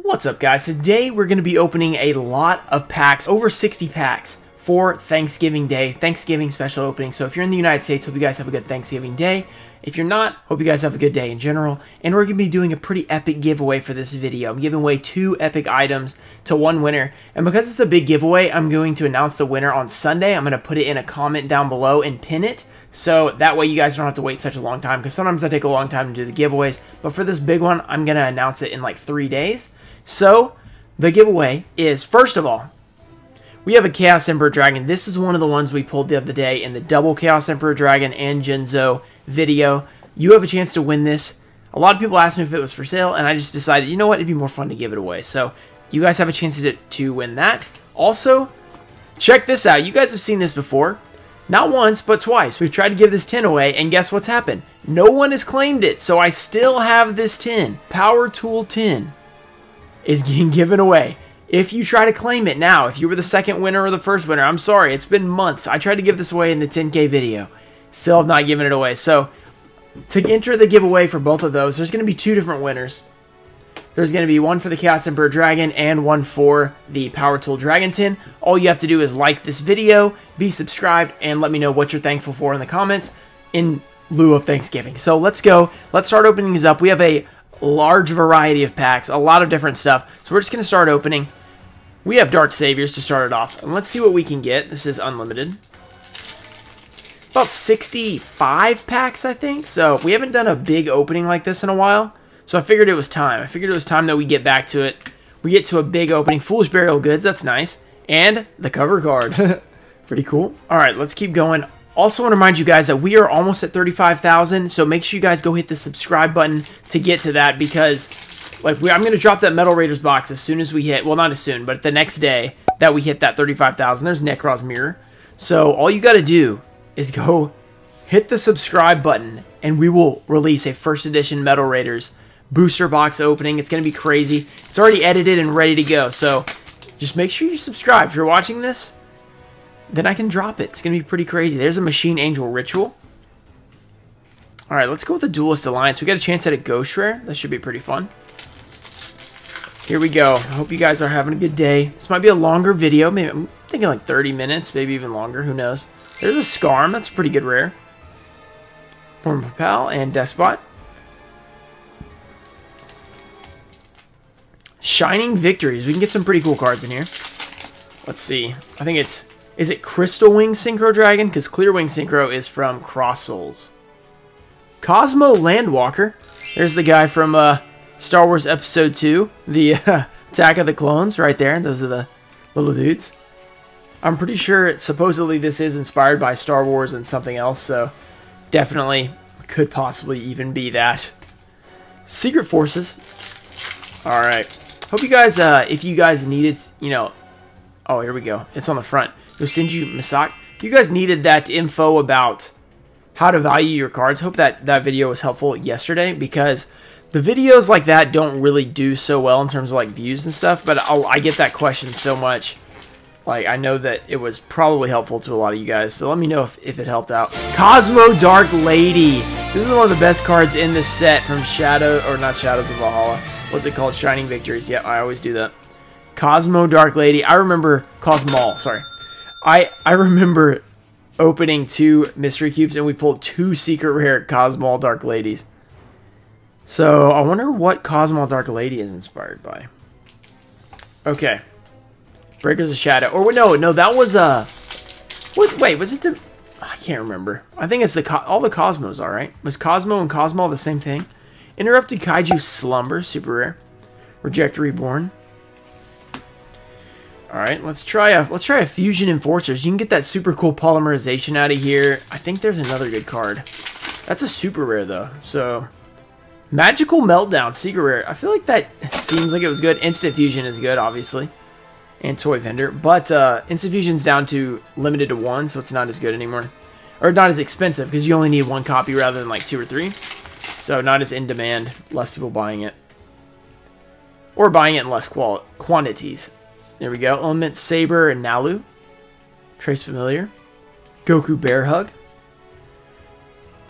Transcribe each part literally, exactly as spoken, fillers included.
What's up, guys? Today we're going to be opening a lot of packs, over sixty packs for Thanksgiving Day, Thanksgiving special opening. So if you're in the United States, hope you guys have a good Thanksgiving Day. If you're not, hope you guys have a good day in general. And we're going to be doing a pretty epic giveaway for this video. I'm giving away two epic items to one winner. And because it's a big giveaway, I'm going to announce the winner on Sunday. I'm going to put it in a comment down below and pin it. So that way you guys don't have to wait such a long time, because sometimes I take a long time to do the giveaways. But for this big one, I'm going to announce it in like three days. So the giveaway is, first of all, we have a Chaos Emperor Dragon. This is one of the ones we pulled the other day in the double Chaos Emperor Dragon and Genzo video. You have a chance to win this. A lot of people asked me if it was for sale, and I just decided, you know what, it'd be more fun to give it away. So you guys have a chance to, to win that. Also, check this out. You guys have seen this before. Not once, but twice. We've tried to give this tin away, and guess what's happened? No one has claimed it, so I still have this tin. Power Tool tin is getting given away. If you try to claim it now, if you were the second winner or the first winner, I'm sorry, it's been months. I tried to give this away in the ten K video. Still have not given it away. So, to enter the giveaway for both of those, there's going to be two different winners. There's going to be one for the Chaos Emperor Dragon and one for the Power Tool Dragon tin. All you have to do is like this video, be subscribed, and let me know what you're thankful for in the comments in lieu of Thanksgiving. So, let's go. Let's start opening these up. We have a large variety of packs, a lot of different stuff. So, we're just going to start opening. We have Dark Saviors to start it off. And let's see what we can get. This is unlimited. About sixty-five packs, I think. So we haven't done a big opening like this in a while. So I figured it was time. I figured it was time that we get back to it. We get to a big opening. Foolish Burial Goods, that's nice. And the cover card. Pretty cool. Alright, let's keep going. Also want to remind you guys that we are almost at thirty-five thousand. So make sure you guys go hit the subscribe button to get to that, because like we, I'm going to drop that Metal Raiders box as soon as we hit, well, not as soon, but the next day that we hit that thirty-five thousand. There's Necros Mirror. So all you got to do is go hit the subscribe button, and we will release a first edition Metal Raiders booster box opening. It's going to be crazy. It's already edited and ready to go. So just make sure you subscribe. If you're watching this, then I can drop it. It's going to be pretty crazy. There's a Machine Angel Ritual. All right, let's go with the Duelist Alliance. We got a chance at a Ghost Rare. That should be pretty fun. Here we go. I hope you guys are having a good day. This might be a longer video. Maybe I'm thinking like thirty minutes, maybe even longer. Who knows? There's a Scarm. That's a pretty good rare. Form Propel and Despot. Shining Victories. We can get some pretty cool cards in here. Let's see. I think it's... Is it Crystal Wing Synchro Dragon? Because Clear Wing Synchro is from Cross Souls. Cosmo Landwalker. There's the guy from uh, Star Wars Episode two. The uh, Attack of the Clones right there. Those are the little dudes. I'm pretty sure, supposedly, this is inspired by Star Wars and something else, so definitely could possibly even be that. Secret Forces. Alright. Hope you guys, uh, if you guys needed, you know... Oh, here we go. It's on the front. Yosenju Misak. If you guys needed that info about how to value your cards, hope that that video was helpful yesterday, because the videos like that don't really do so well in terms of like views and stuff, but I'll, I get that question so much. Like, I know that it was probably helpful to a lot of you guys, so let me know if, if it helped out. Cosmo Dark Lady. This is one of the best cards in this set from Shadow, or not Shadows of Valhalla. What's it called? Shining Victories. Yeah, I always do that. Cosmo Dark Lady. I remember... Cosmol, sorry. I, I remember opening two Mystery Cubes, and we pulled two Secret Rare Cosmo Dark Ladies. So, I wonder what Cosmo Dark Lady is inspired by. Okay. Breakers of Shadow. Or no, no, that was uh what wait, was it the I can't remember. I think it's the Co all the Cosmos, all right? Was Cosmo and Cosmo the same thing? Interrupted Kaiju Slumber, super rare. Reject Reborn. All right, let's try a let's try a Fusion Enforcers. You can get that super cool polymerization out of here. I think there's another good card. That's a super rare though. So, Magical Meltdown, secret rare. I feel like that seems like it was good. Instant Fusion is good, obviously. And Toy Vendor, but uh, Instant Fusion's down to limited to one, so it's not as good anymore. Or not as expensive, because you only need one copy rather than like two or three. So not as in demand, less people buying it. Or buying it in less qual quantities. There we go. Element Saber and Nalu. Trace Familiar. Goku Bear Hug.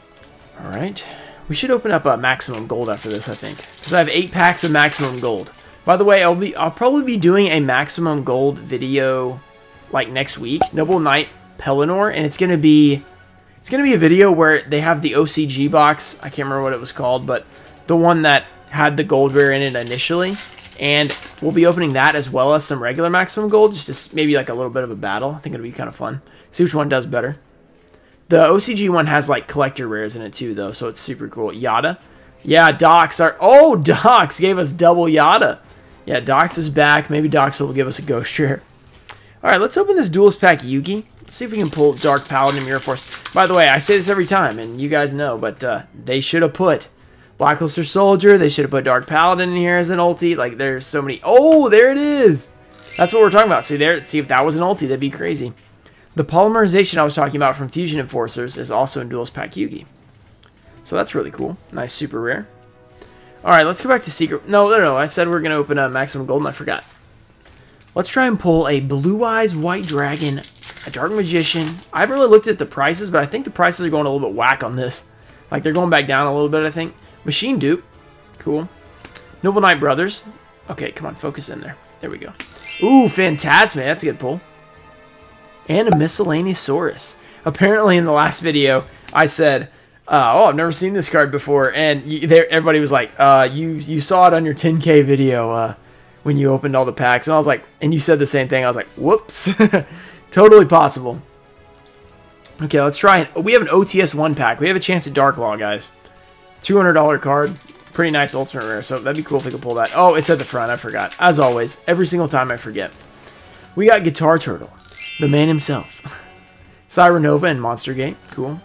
Alright. We should open up a Maximum Gold after this, I think. Because I have eight packs of Maximum Gold. By the way, I'll be I'll probably be doing a maximum gold video like next week. Noble Knight Pelennor, and it's gonna be it's gonna be a video where they have the O C G box. I can't remember what it was called, but the one that had the gold rare in it initially. And we'll be opening that as well as some regular maximum gold, just to maybe like a little bit of a battle. I think it'll be kind of fun. See which one does better. The O C G one has like collector rares in it too, though, so it's super cool. Yada. Yeah, Docs are... Oh, Docs gave us double Yada. Yeah, Docs is back. Maybe Docs will give us a ghost rare. Alright, let's open this Duelist Pack Yugi. Let's see if we can pull Dark Paladin and Mirror Force. By the way, I say this every time, and you guys know, but uh, they should have put Blackluster Soldier. They should have put Dark Paladin in here as an ulti. Like, there's so many... Oh, there it is! That's what we're talking about. See there? See if that was an ulti. That'd be crazy. The polymerization I was talking about from Fusion Enforcers is also in Duelist Pack Yugi. So that's really cool. Nice, super rare. Alright, let's go back to Secret... No, no, no. I said we are going to open a Maximum Gold, and I forgot. Let's try and pull a Blue Eyes White Dragon, a Dark Magician. I haven't really looked at the prices, but I think the prices are going a little bit whack on this. Like, they're going back down a little bit, I think. Machine Dupe. Cool. Noble Knight Brothers. Okay, come on. Focus in there. There we go. Ooh, Phantasma. That's a good pull. And a Miscellaneousaurus. Apparently, in the last video, I said... Uh, oh, I've never seen this card before, and you, there, everybody was like, uh, you you saw it on your ten K video uh, when you opened all the packs, and I was like, and you said the same thing. I was like, whoops, totally possible. Okay, let's try it. We have an O T S one pack. We have a chance at Dark Law, guys. two hundred dollar card, pretty nice ultimate rare, so that'd be cool if we could pull that. Oh, it's at the front. I forgot. As always, every single time I forget. We got Guitar Turtle, the man himself, Cyrenova and Monster Gate. Cool.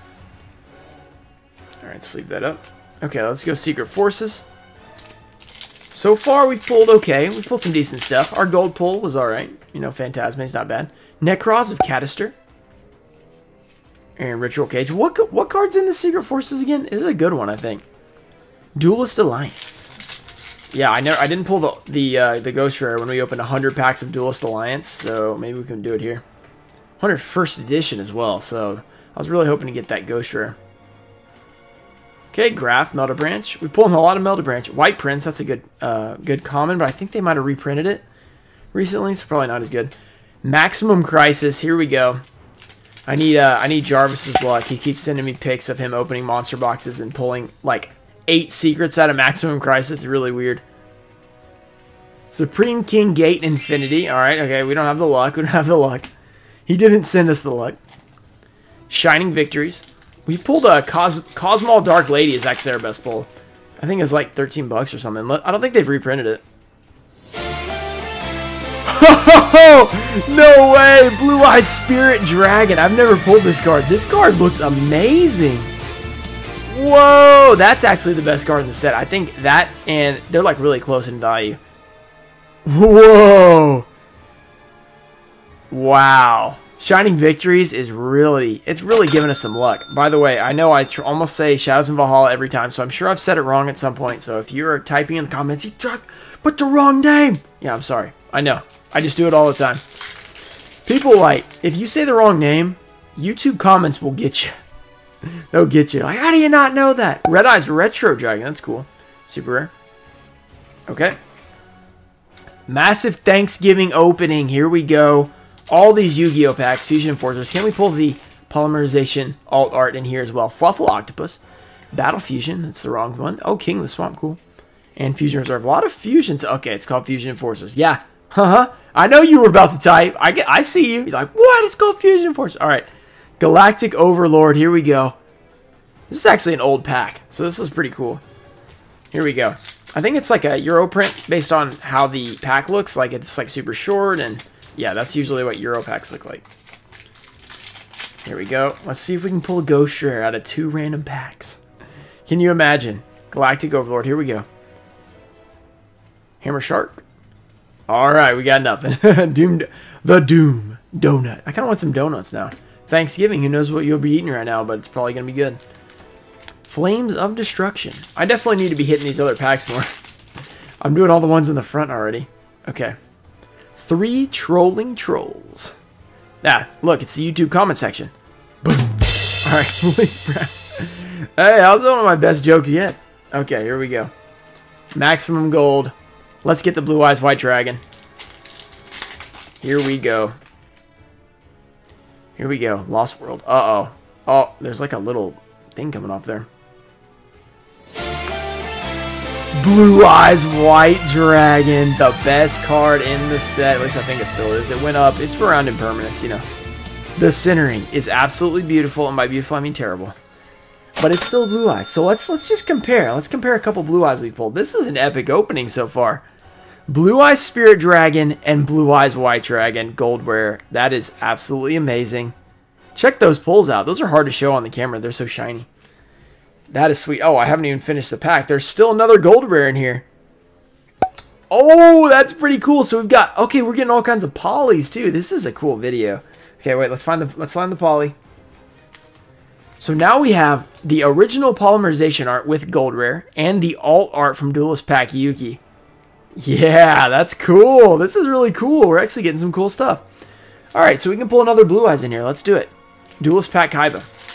Alright, let's leave that up. Okay, let's go Secret Forces. So far, we've pulled okay. We've pulled some decent stuff. Our gold pull was alright. You know, Phantasma is not bad. Necros of Cadister. And Ritual Cage. What what card's in the Secret Forces again? This is a good one, I think. Duelist Alliance. Yeah, I never, I didn't pull the the uh, the Ghost Rare when we opened one hundred packs of Duelist Alliance, so maybe we can do it here. one hundred first edition as well, so I was really hoping to get that Ghost Rare. Okay, Graph, Melta Branch. We pulled a lot of Melta Branch. White Prince, that's a good uh, good common, but I think they might have reprinted it recently, so probably not as good. Maximum Crisis, here we go. I need uh, I need Jarvis's luck. He keeps sending me pics of him opening monster boxes and pulling like eight secrets out of Maximum Crisis. It's really weird. Supreme King Gate Infinity. Alright, okay, we don't have the luck. We don't have the luck. He didn't send us the luck. Shining Victories. We pulled a Cos Cosmol Dark Lady is actually our best pull. I think it's like thirteen bucks or something. I don't think they've reprinted it. No way! Blue Eyes Spirit Dragon. I've never pulled this card. This card looks amazing. Whoa! That's actually the best card in the set. I think that and they're like really close in value. Whoa! Wow. Shining Victories is really, it's really giving us some luck. By the way, I know I tr almost say Shadows in Valhalla every time, so I'm sure I've said it wrong at some point. So if you're typing in the comments, you put the wrong name. Yeah, I'm sorry. I know. I just do it all the time. People like, if you say the wrong name, YouTube comments will get you. They'll get you. Like, how do you not know that? Red Eyes Retro Dragon. That's cool. Super rare. Okay. Massive Thanksgiving opening. Here we go. All these Yu-Gi-Oh packs, Fusion Enforcers. Can we pull the polymerization alt art in here as well? Fluffle Octopus, Battle Fusion. That's the wrong one. Oh, King of the Swamp. Cool. And Fusion Reserve. A lot of fusions. Okay, it's called Fusion Enforcers. Yeah. Uh-huh. I know you were about to type. I get. I see you. You're like, what? It's called Fusion Enforcers. All right. Galactic Overlord. Here we go. This is actually an old pack, so this is pretty cool. Here we go. I think it's like a Euro print based on how the pack looks. Like it's like super short and... yeah, that's usually what Euro packs look like. Here we go. Let's see if we can pull a Ghost Rare out of two random packs. Can you imagine? Galactic Overlord. Here we go. Hammer Shark. Alright, we got nothing. Doom, the Doom Donut. I kind of want some donuts now. Thanksgiving, who knows what you'll be eating right now, but it's probably going to be good. Flames of Destruction. I definitely need to be hitting these other packs more. I'm doing all the ones in the front already. Okay. Three Trolling Trolls. Ah, look, it's the YouTube comment section. Boom. Alright, hey, that was one of my best jokes yet. Okay, here we go. Maximum Gold. Let's get the Blue Eyes White Dragon. Here we go. Here we go. Lost World. Uh-oh. Oh, there's like a little thing coming off there. Blue Eyes White Dragon. The best card in the set. At least I think it still is. It went up. It's around impermanence, you know. The centering is absolutely beautiful. And by beautiful, I mean terrible. But it's still Blue Eyes. So let's let's just compare. Let's compare a couple Blue Eyes we pulled. This is an epic opening so far. Blue Eyes Spirit Dragon and Blue Eyes White Dragon gold rare. That is absolutely amazing. Check those pulls out. Those are hard to show on the camera. They're so shiny. That is sweet. Oh, I haven't even finished the pack. There's still another gold rare in here. Oh, that's pretty cool. So we've got, okay, we're getting all kinds of polys too. This is a cool video. Okay, wait, let's find the let's find the poly. So now we have the original polymerization art with gold rare and the alt art from Duelist Pack Yuki. Yeah, that's cool. This is really cool. We're actually getting some cool stuff. All right, so we can pull another Blue Eyes in here. Let's do it. Duelist Pack Kaiba.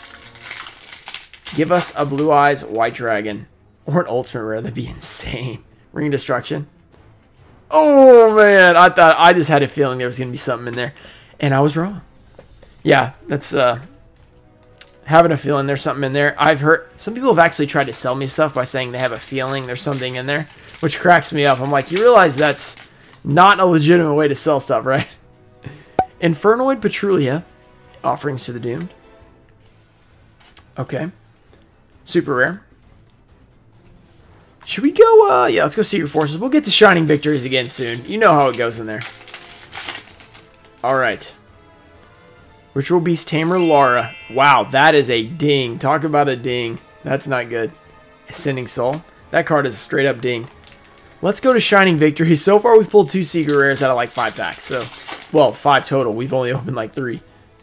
Give us a Blue Eyes White Dragon or an Ultimate Rare. That'd be insane. Ring Destruction. Oh, man. I thought I just had a feeling there was going to be something in there, and I was wrong. Yeah, that's uh, having a feeling there's something in there. I've heard some people have actually tried to sell me stuff by saying they have a feeling there's something in there, which cracks me up. I'm like, you realize that's not a legitimate way to sell stuff, right? Infernoid Petrulia. Offerings to the Doomed. Okay. Super rare. Should we go, uh, yeah, let's go Secret Forces. We'll get to Shining Victories again soon. You know how it goes in there. Alright. Ritual Beast Tamer Lara. Wow, that is a ding. Talk about a ding. That's not good. Ascending Soul. That card is a straight up ding. Let's go to Shining Victories. So far, we've pulled two Secret Rares out of like five packs. So, well, five total. We've only opened like three.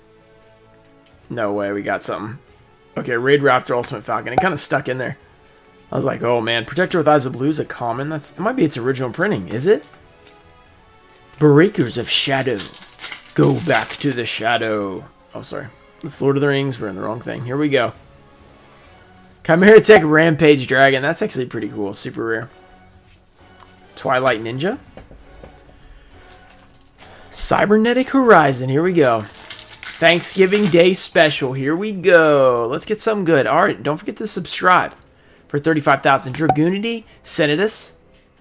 No way, we got something. Okay, Raid Raptor Ultimate Falcon. It kind of stuck in there. I was like, oh man, Protector with Eyes of Blue is a common. That's it might be its original printing, is it? Breakers of Shadow. Go back to the shadow. Oh, sorry. It's Lord of the Rings. We're in the wrong thing. Here we go. Chimera Tech Rampage Dragon. That's actually pretty cool. Super rare. Twilight Ninja. Cybernetic Horizon. Here we go. Thanksgiving Day special. Here we go. Let's get something good. All right, don't forget to subscribe for thirty-five thousand. Dragoonity, Senatus.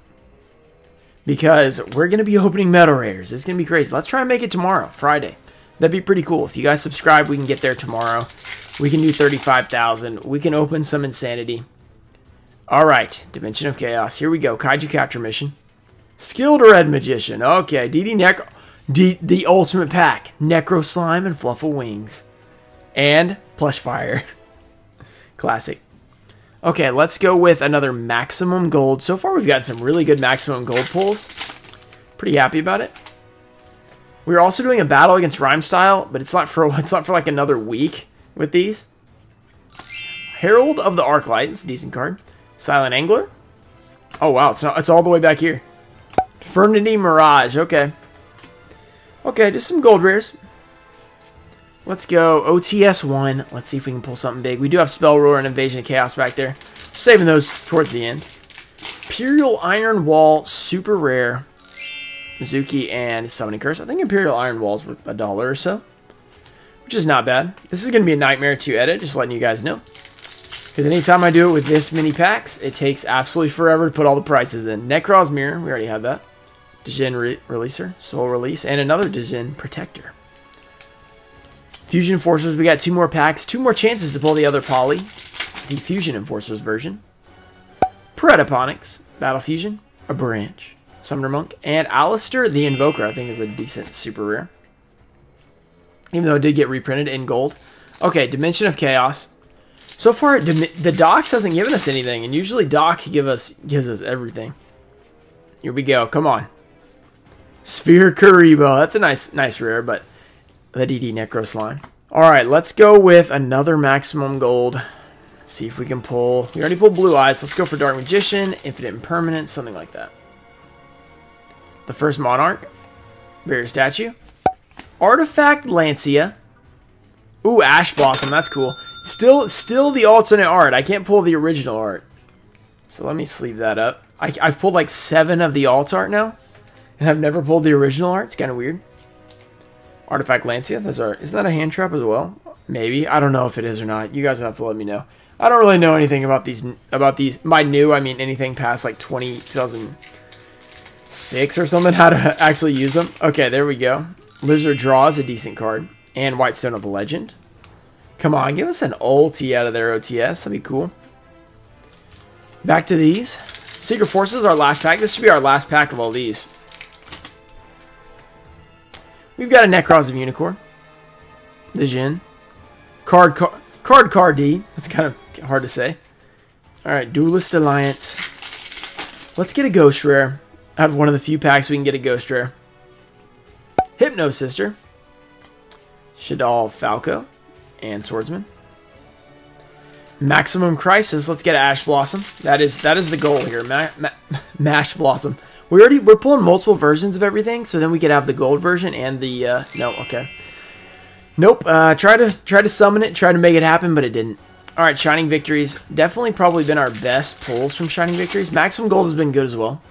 Because we're going to be opening Metal Raiders. It's going to be crazy. Let's try and make it tomorrow, Friday. That'd be pretty cool. If you guys subscribe, we can get there tomorrow. We can do thirty-five thousand. We can open some Insanity. All right, Dimension of Chaos. Here we go. Kaiju Capture Mission. Skilled Red Magician. Okay, D D Necro. D the Ultimate Pack. Necro Slime and Fluffle Wings. And Plush Fire. Classic. Okay, let's go with another Maximum Gold. So far, we've got some really good Maximum Gold pulls. Pretty happy about it. We're also doing a battle against Rhyme Style, but it's not for it's not for like another week with these. Herald of the Arclight. It's a decent card. Silent Angler. Oh wow, it's not. It's all the way back here. Fernity Mirage. Okay. Okay, just some gold rares. Let's go O T S one. Let's see if we can pull something big. We do have Spell Roar and Invasion of Chaos back there. Saving those towards the end. Imperial Iron Wall, super rare. Mizuki and Summoning Curse. I think Imperial Iron Wall's worth a dollar or so, which is not bad. This is going to be a nightmare to edit, just letting you guys know. Because anytime I do it with this many packs, it takes absolutely forever to put all the prices in. Necros Mirror, we already have that. Dijin Re Releaser, Soul Release, and another Dijin Protector. Fusion Enforcers, we got two more packs, two more chances to pull the other poly. The Fusion Enforcers version. Predaponics, Battle Fusion, a Branch, Summoner Monk, and Alistair the Invoker, I think is a decent super rare. Even though it did get reprinted in gold. Okay, Dimension of Chaos. So far, the Docs hasn't given us anything, and usually Doc give us, gives us everything. Here we go, come on. Sphere Karibo. That's a nice nice rare, but the D D Necro Slime. Alright, let's go with another Maximum Gold. Let's see if we can pull. We already pulled Blue Eyes. Let's go for Dark Magician, Infinite Impermanence, something like that. The first Monarch. Barrier Statue. Artifact Lancia. Ooh, Ash Blossom. That's cool. Still, still the alternate art. I can't pull the original art. So let me sleeve that up. I, I've pulled like seven of the alt art now, and I've never pulled the original art. It's kind of weird. Artifact Lancia. Those are. Isn't that a hand trap as well? Maybe. I don't know if it is or not. You guys have to let me know. I don't really know anything about these. About these. By new, I mean anything past like twenty, two thousand six or something. How to actually use them. Okay, there we go. Lizard Draw is a decent card, and Whitestone of the Legend. Come on, give us an ulti out of their O T S. That'd be cool. Back to these. Secret Forces, our last pack. This should be our last pack of all these. We've got a Necros of Unicorn. The Jin. Card, card, card, card D. That's kind of hard to say. Alright, Duelist Alliance. Let's get a Ghost Rare. Out of one of the few packs we can get a Ghost Rare. Hypno Sister. Shadal Falco. And Swordsman. Maximum Crisis. Let's get Ash Blossom. That is that is the goal here. Ma ma Mash Blossom. We already we're pulling multiple versions of everything, so then we could have the gold version and the uh, no. Okay. Nope. Uh, try to try to summon it. Try to make it happen, but it didn't. All right. Shining Victories. Definitely probably been our best pulls from Shining Victories. Maximum Gold has been good as well.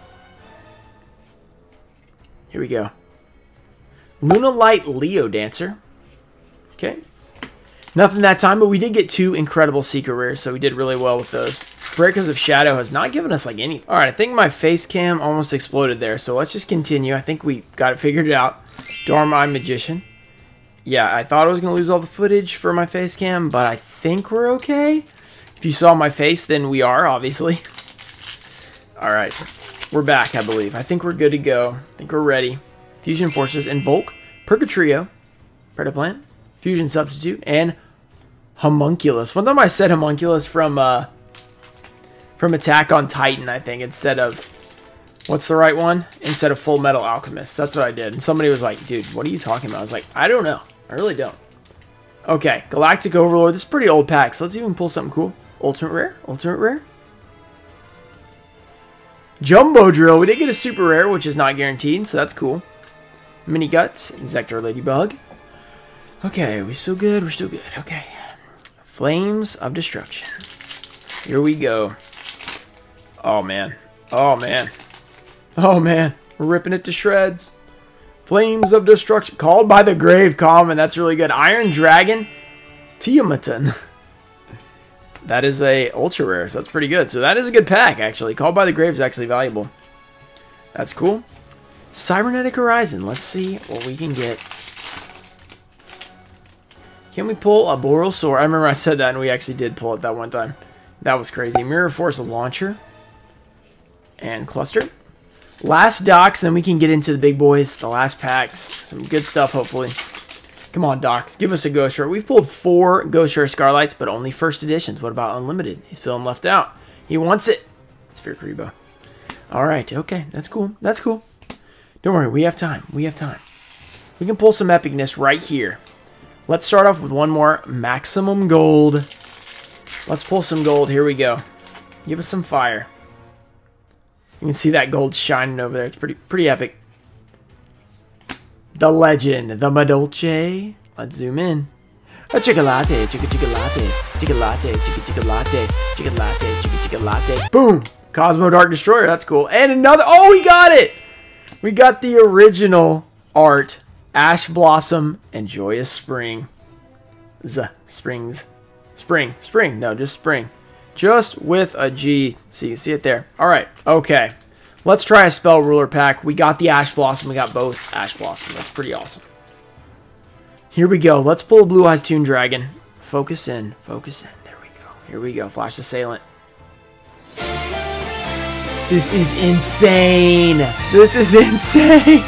Here we go. Luna Light Leo Dancer. Okay. Nothing that time, but we did get two incredible secret rares, so we did really well with those. Breakers of Shadow has not given us like any. All right, I think my face cam almost exploded there, so let's just continue. I think we got it figured out. Dorm Eye Magician. Yeah, I thought I was going to lose all the footage for my face cam, but I think we're okay. If you saw my face, then we are, obviously. All right, we're back, I believe. I think we're good to go. I think we're ready. Fusion Forces, Invoke, Purgatrio, Predaplant, Fusion Substitute, and Homunculus. One time I said Homunculus from uh, from Attack on Titan, I think, instead of, what's the right one? Instead of Full Metal Alchemist. That's what I did. And somebody was like, dude, what are you talking about? I was like, I don't know. I really don't. Okay, Galactic Overlord. This is pretty old pack, so let's even pull something cool. Ultimate Rare? Ultimate Rare? Jumbo Drill. We did get a Super Rare, which is not guaranteed, so that's cool. Mini Guts. Insector Ladybug. Okay, we still good? We're still good. Okay. Flames of Destruction. Here we go. Oh, man. Oh, man. Oh, man. We're ripping it to shreds. Flames of Destruction. Called by the Grave Common. That's really good. Iron Dragon. Tiamatun. That is a ultra rare, so that's pretty good. So that is a good pack, actually. Called by the Grave is actually valuable. That's cool. Cybernetic Horizon. Let's see what we can get. Can we pull a Boral Sword? I remember I said that, and we actually did pull it that one time. That was crazy. Mirror Force Launcher. And Cluster. Last docks, then we can get into the big boys. The last packs. Some good stuff, hopefully. Come on, Docs. Give us a Ghost Rare. We've pulled four Ghost Rare Scarlights, but only first editions. What about Unlimited? He's feeling left out. He wants it. It's Fear Karibo. Alright, okay. That's cool. That's cool. Don't worry. We have time. We have time. We can pull some epicness right here. Let's start off with one more Maximum Gold. Let's pull some gold. Here we go. Give us some fire. You can see that gold shining over there. It's pretty pretty epic. The Legend, the Madolce. Let's zoom in. A chicka latte, chicka chicka latte, chicka latte, chicka chicka latte, chicka latte, chicka chicka latte. Boom! Cosmo Dark Destroyer. That's cool. And another. Oh, we got it! We got the original art. Ash Blossom and Joyous Spring. Z. Springs. Spring. Spring. No, just spring. Just with a G. So you can see it there. Alright. Okay. Let's try a Spell Ruler pack. We got the Ash Blossom. We got both Ash Blossom. That's pretty awesome. Here we go. Let's pull a Blue Eyes Toon Dragon. Focus in. Focus in. There we go. Here we go. Flash Assailant. This is insane. This is insane.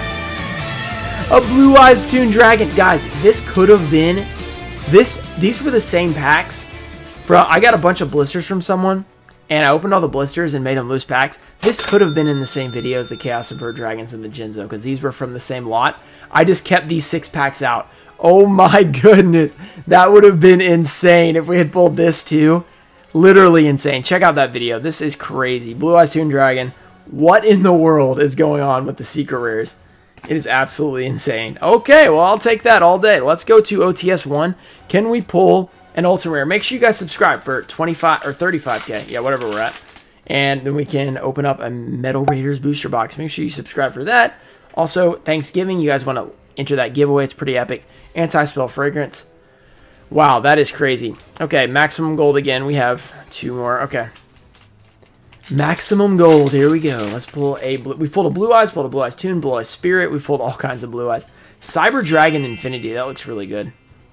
A Blue Eyes Toon Dragon. Guys, this could have been... This. These were the same packs. Bro, I got a bunch of blisters from someone, and I opened all the blisters and made them loose packs. This could have been in the same videos, the Chaos of Bird Dragons and the Jinzo, because these were from the same lot. I just kept these six packs out. Oh my goodness. That would have been insane if we had pulled this too. Literally insane. Check out that video. This is crazy. Blue Eyes Toon Dragon. What in the world is going on with the secret rares? It is absolutely insane. Okay, well, I'll take that all day. Let's go to O T S one. Can we pull an ultra rare? Make sure you guys subscribe for twenty-five or thirty-five K. Yeah, whatever we're at. And then we can open up a Metal Raiders booster box. Make sure you subscribe for that. Also, Thanksgiving, you guys want to enter that giveaway. It's pretty epic. Anti-spell fragrance. Wow, that is crazy. Okay, maximum gold again. We have two more. Okay. Maximum gold. Here we go. Let's pull a blue. We pulled a Blue Eyes, pulled a Blue Eyes Toon, Blue Eyes Spirit. We pulled all kinds of Blue Eyes. Cyber Dragon Infinity. That looks really good.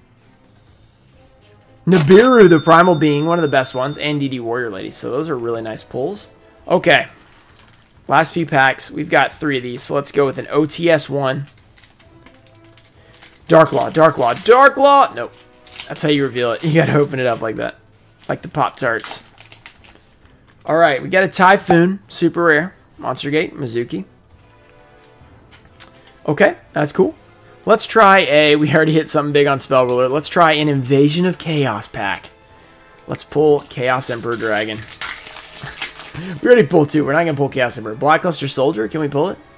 Nibiru, the Primal Being, one of the best ones, and D D Warrior Lady. So those are really nice pulls. Okay. Last few packs. We've got three of these. So let's go with an O T S one. Dark Law, Dark Law, Dark Law. Nope. That's how you reveal it. You got to open it up like that. Like the Pop-Tarts. All right. We got a Typhoon. Super rare. Monster Gate. Mizuki. Okay. That's cool. Let's try a, we already hit something big on Spell Ruler. Let's try an Invasion of Chaos pack. Let's pull Chaos Emperor Dragon. We already pulled two. We're not going to pull Chaos Emperor. Blackluster Soldier, can we pull it?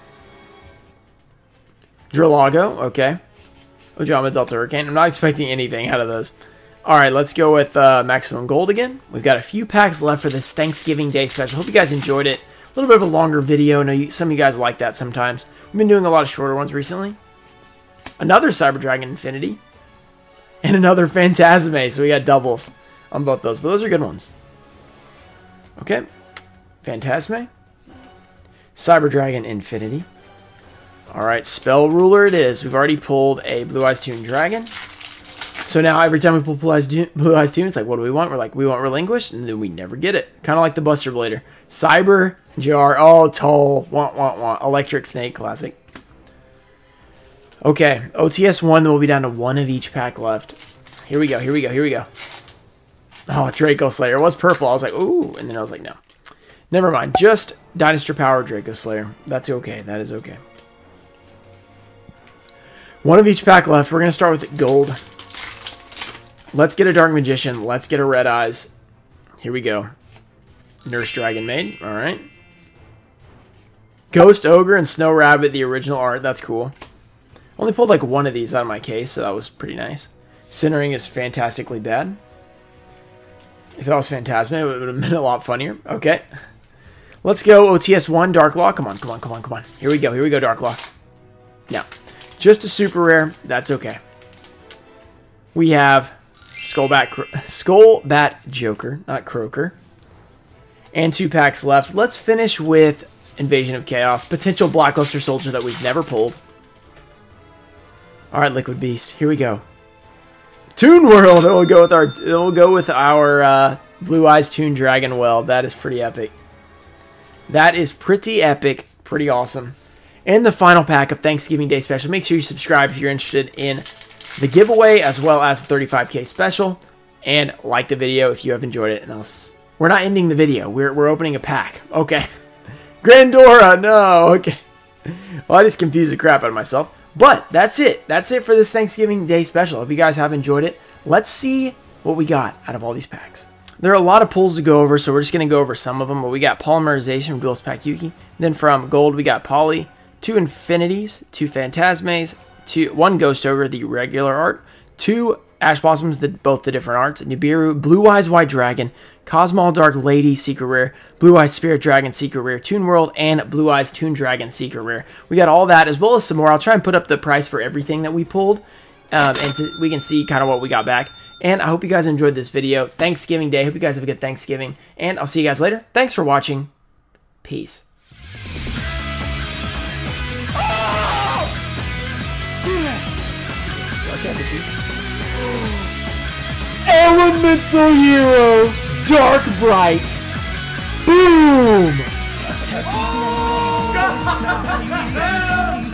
Drillago, okay. Ojama Delta Hurricane. I'm not expecting anything out of those. Alright, let's go with uh, Maximum Gold again. We've got a few packs left for this Thanksgiving Day special. Hope you guys enjoyed it. A little bit of a longer video. I know you, some of you guys like that sometimes. We've been doing a lot of shorter ones recently. Another Cyber Dragon Infinity. And another Phantasme. So we got doubles on both those. But those are good ones. Okay. Phantasme. Cyber Dragon Infinity. Alright, Spell Ruler it is. We've already pulled a Blue Eyes Toon Dragon. So now every time we pull Blue Eyes, Blue Eyes Toon, it's like, what do we want? We're like, we want Relinquish. And then we never get it. Kind of like the Buster Blader. Cyber Jar. Oh, Toll. Want, want, want. Electric Snake. Classic. Okay, O T S one, then we'll be down to one of each pack left. Here we go, here we go, here we go. Oh, Draco Slayer. It was purple. I was like, ooh, and then I was like, no. Never mind. Just Dinosaur Power Draco Slayer. That's okay. That is okay. One of each pack left. We're going to start with gold. Let's get a Dark Magician. Let's get a Red Eyes. Here we go. Nurse Dragon Maid. All right. Ghost Ogre and Snow Rabbit, the original art. That's cool. Only pulled like one of these out of my case, so that was pretty nice. Centering is fantastically bad. If that was Phantasme, it would have been a lot funnier. Okay. Let's go O T S one, Dark Law. Come on, come on, come on, come on. Here we go, here we go, Dark Law. Yeah. Just a super rare. That's okay. We have Skullbat, Skullbat Joker, not Croaker. And two packs left. Let's finish with Invasion of Chaos. Potential Blackluster Soldier that we've never pulled. All right, Liquid Beast. Here we go. Toon World. It will go with our. It will go with our uh, Blue Eyes Toon Dragon. Well, that is pretty epic. That is pretty epic. Pretty awesome. And the final pack of Thanksgiving Day special. Make sure you subscribe if you're interested in the giveaway as well as the thirty-five K special, and like the video if you have enjoyed it. And I'll. S we're not ending the video. We're we're opening a pack. Okay. Grandora. No. Okay. Well, I just confused the crap out of myself. But that's it. That's it for this Thanksgiving Day special. Hope you guys have enjoyed it. Let's see what we got out of all these packs. There are a lot of pulls to go over, so we're just going to go over some of them. But we got Polymerization from Duelist Pack Yuki. Then from Gold, we got Poly, two Infinities, two Phantasmes, two, one Ghost Ogre, the regular art, two Ash Blossoms, the, both the different arts, Nibiru, Blue Eyes White Dragon, Cosmo Dark Lady Secret Rare, Blue Eyes Spirit Dragon Secret Rare, Toon World, and Blue Eyes Toon Dragon Secret Rare. We got all that as well as some more. I'll try and put up the price for everything that we pulled, um, and to, we can see kind of what we got back. And I hope you guys enjoyed this video. Thanksgiving Day. Hope you guys have a good Thanksgiving, and I'll see you guys later. Thanks for watching. Peace. Oh! Yes! Okay, Elemental Hero, Dark Bright. Boom! Oh!